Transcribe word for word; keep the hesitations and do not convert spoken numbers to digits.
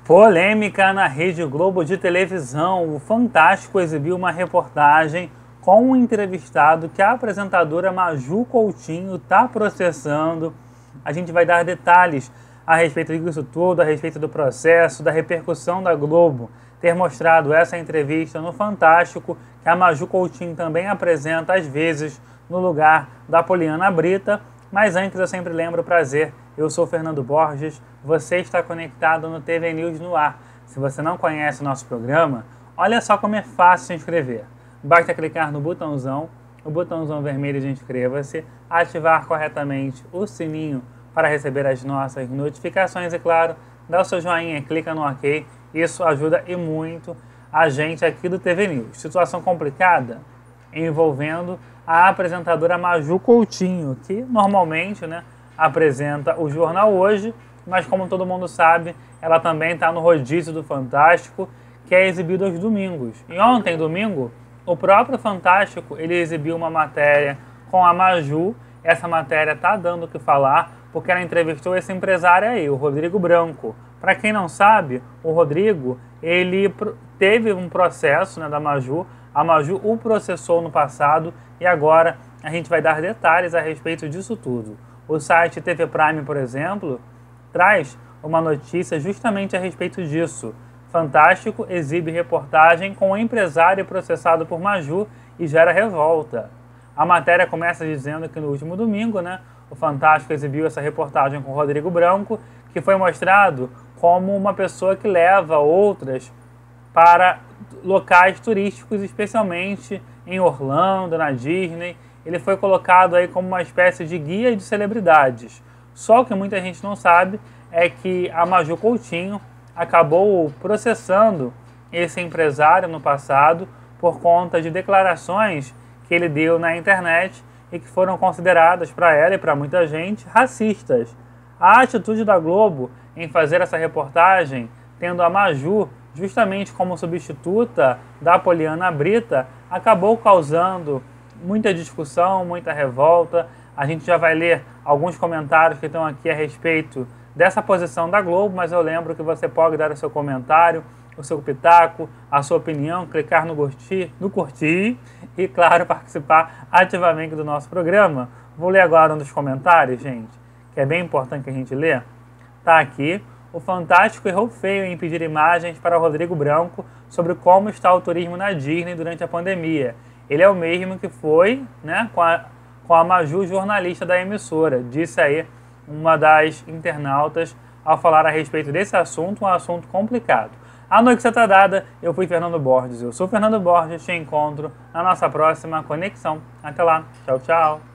Polêmica na Rede Globo de televisão. O Fantástico exibiu uma reportagem com um entrevistado que a apresentadora Maju Coutinho está processando. A gente vai dar detalhes a respeito disso tudo, a respeito do processo, da repercussão da Globo ter mostrado essa entrevista no Fantástico, que a Maju Coutinho também apresenta às vezes no lugar da Poliana Brita. Mas antes eu sempre lembro o prazer, eu sou Fernando Borges, você está conectado no T V News no ar. Se você não conhece o nosso programa, olha só como é fácil se inscrever. Basta clicar no botãozão, o botãozão vermelho de inscreva-se, ativar corretamente o sininho para receber as nossas notificações e, claro, dá o seu joinha, clica no ok, isso ajuda e muito a gente aqui do T V News. Situação complicada envolvendo a apresentadora Maju Coutinho, que normalmente, né, apresenta o Jornal Hoje, mas como todo mundo sabe, ela também está no rodízio do Fantástico, que é exibido aos domingos. E ontem, domingo, o próprio Fantástico ele exibiu uma matéria com a Maju. Essa matéria está dando o que falar, porque ela entrevistou esse empresário aí, o Rodrigo Branco. Para quem não sabe, o Rodrigo ele teve um processo, né, da Maju. A Maju o processou no passado e agora a gente vai dar detalhes a respeito disso tudo. O site T V Prime, por exemplo, traz uma notícia justamente a respeito disso. Fantástico exibe reportagem com o empresário processado por Maju e gera revolta. A matéria começa dizendo que no último domingo, né, o Fantástico exibiu essa reportagem com o Rodrigo Branco, que foi mostrado como uma pessoa que leva outras para locais turísticos, especialmente em Orlando, na Disney. Ele foi colocado aí como uma espécie de guia de celebridades. Só que muita gente não sabe é que a Maju Coutinho acabou processando esse empresário no passado por conta de declarações que ele deu na internet e que foram consideradas para ela e para muita gente racistas. A atitude da Globo em fazer essa reportagem, tendo a Maju justamente como substituta da Poliana Brita, acabou causando muita discussão, muita revolta. A gente já vai ler alguns comentários que estão aqui a respeito dessa posição da Globo, mas eu lembro que você pode dar o seu comentário, o seu pitaco, a sua opinião, clicar no curtir, no curtir e, claro, participar ativamente do nosso programa. Vou ler agora um dos comentários, gente, que é bem importante que a gente lê. Tá aqui. O Fantástico errou feio em pedir imagens para o Rodrigo Branco sobre como está o turismo na Disney durante a pandemia. Ele é o mesmo que foi, né, com a, com a Maju, jornalista da emissora, disse aí uma das internautas ao falar a respeito desse assunto, um assunto complicado. A noite está dada, eu fui Fernando Borges, eu sou Fernando Borges, te encontro na nossa próxima conexão. Até lá, tchau, tchau.